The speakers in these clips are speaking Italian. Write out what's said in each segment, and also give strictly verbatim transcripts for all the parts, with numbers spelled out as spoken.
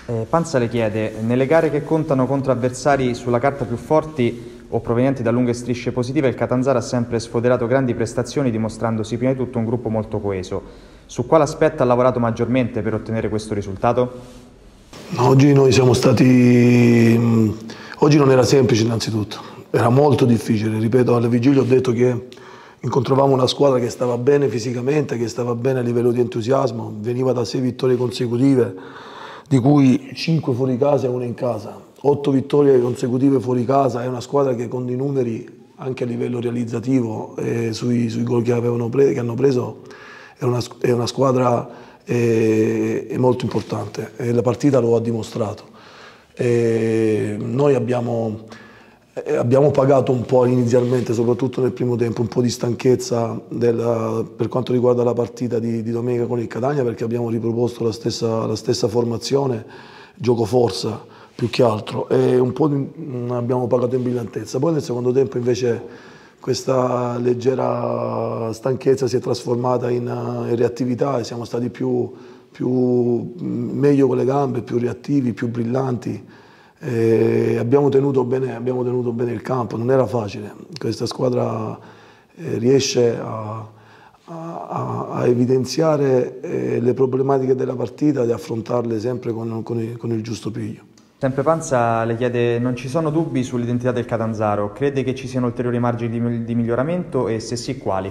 Eh, Pansa le chiede, nelle gare che contano contro avversari sulla carta più forti o provenienti da lunghe strisce positive, il Catanzaro ha sempre sfoderato grandi prestazioni dimostrandosi prima di tutto un gruppo molto coeso. Su quale aspetto ha lavorato maggiormente per ottenere questo risultato? Oggi noi siamo stati... Oggi non era semplice innanzitutto, era molto difficile, ripeto, alla vigilia ho detto che incontravamo una squadra che stava bene fisicamente, che stava bene a livello di entusiasmo, veniva da sei vittorie consecutive, di cui cinque fuori casa e una in casa. Otto vittorie consecutive fuori casa, è una squadra che con i numeri anche a livello realizzativo e sui, sui gol che, avevano pre che hanno preso è una, è una squadra è, è molto importante e la partita lo ha dimostrato. E noi abbiamo, abbiamo pagato un po' inizialmente, soprattutto nel primo tempo, un po' di stanchezza della, per quanto riguarda la partita di, di domenica con il Catania, perché abbiamo riproposto la stessa, la stessa formazione, gioco forza più che altro, e un po' di, abbiamo pagato in brillantezza. Poi nel secondo tempo invece questa leggera stanchezza si è trasformata in, in reattività e siamo stati più, più meglio con le gambe, più reattivi, più brillanti. E abbiamo tenuto bene, abbiamo tenuto bene il campo, non era facile. Questa squadra eh, riesce a, a, a evidenziare eh, le problematiche della partita e affrontarle sempre con, con, il, con il giusto piglio. Sempre Pansa le chiede, non ci sono dubbi sull'identità del Catanzaro, crede che ci siano ulteriori margini di, di miglioramento e se sì quali?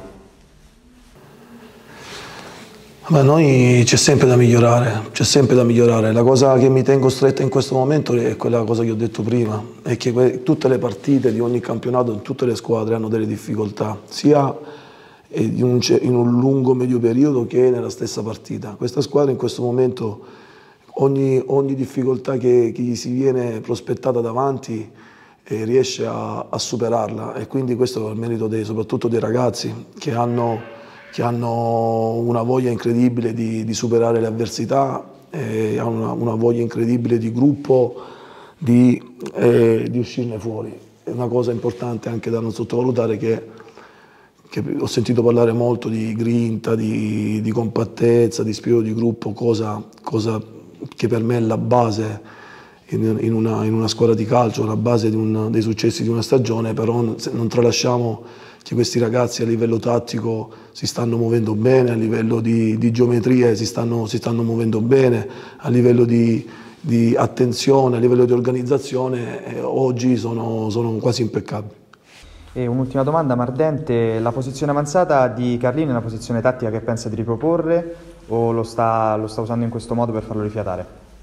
Ma noi c'è sempre da migliorare, c'è sempre da migliorare. La cosa che mi tengo stretta in questo momento è quella cosa che ho detto prima, è che tutte le partite di ogni campionato, tutte le squadre hanno delle difficoltà, sia in un, in un lungo medio periodo che nella stessa partita. Questa squadra in questo momento ogni, ogni difficoltà che, che gli si viene prospettata davanti eh, riesce a, a superarla e quindi questo è il merito dei, soprattutto dei ragazzi che hanno che hanno una voglia incredibile di, di superare le avversità, eh, hanno una, una voglia incredibile di gruppo, di, eh, di uscirne fuori. È una cosa importante anche da non sottovalutare che, che ho sentito parlare molto di grinta, di, di compattezza, di spirito di gruppo, cosa, cosa che per me è la base in, in, una, in una squadra di calcio, la base di un, dei successi di una stagione, però non, non tralasciamo che questi ragazzi a livello tattico si stanno muovendo bene, a livello di, di geometria si stanno, si stanno muovendo bene, a livello di, di attenzione, a livello di organizzazione, eh, oggi sono, sono quasi impeccabili. E un'ultima domanda, Mardente, la posizione avanzata di Carlini è una posizione tattica che pensa di riproporre o lo sta, lo sta usando in questo modo per farlo rifiatare?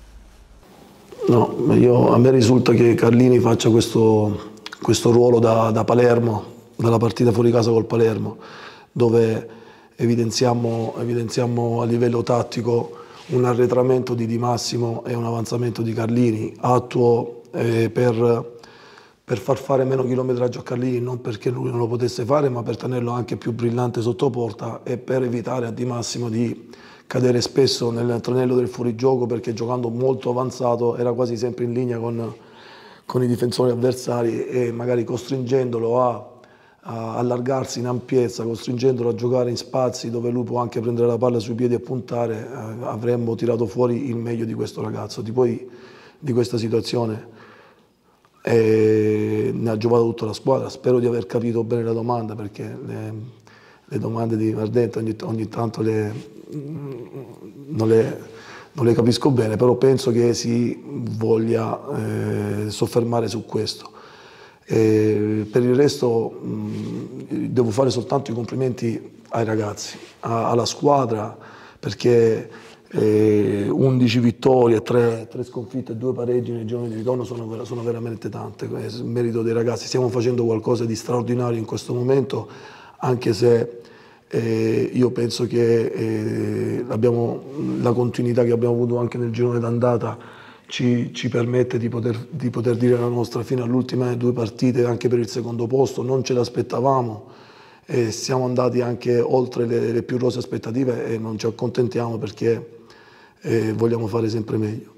No, io, a me risulta che Carlini faccia questo, questo ruolo da, da Palermo, dalla partita fuori casa col Palermo, dove evidenziamo, evidenziamo a livello tattico un arretramento di Di Massimo e un avanzamento di Carlini, attuo eh, per, per far fare meno chilometraggio a Carlini, non perché lui non lo potesse fare, ma per tenerlo anche più brillante sotto porta e per evitare a Di Massimo di cadere spesso nel tranello del fuorigioco, perché giocando molto avanzato era quasi sempre in linea con, con i difensori avversari e magari costringendolo a a allargarsi in ampiezza, costringendolo a giocare in spazi dove lui può anche prendere la palla sui piedi e puntare, eh, avremmo tirato fuori il meglio di questo ragazzo. Di poi di questa situazione eh, ne ha giovato tutta la squadra. Spero di aver capito bene la domanda, perché le, le domande di Mardente ogni, ogni tanto le, non, le, non le capisco bene, però penso che si voglia eh, soffermare su questo. E per il resto mh, devo fare soltanto i complimenti ai ragazzi, a, alla squadra, perché eh, undici vittorie, tre sconfitte e due pareggi nei giorni di ritorno sono, sono veramente tante. È il merito dei ragazzi. Stiamo facendo qualcosa di straordinario in questo momento, anche se eh, io penso che eh, abbiamo, la continuità che abbiamo avuto anche nel girone d'andata Ci, ci permette di poter, di poter dire la nostra fino alle ultime due partite anche per il secondo posto. Non ce l'aspettavamo e siamo andati anche oltre le, le più rose aspettative e non ci accontentiamo perché eh, vogliamo fare sempre meglio.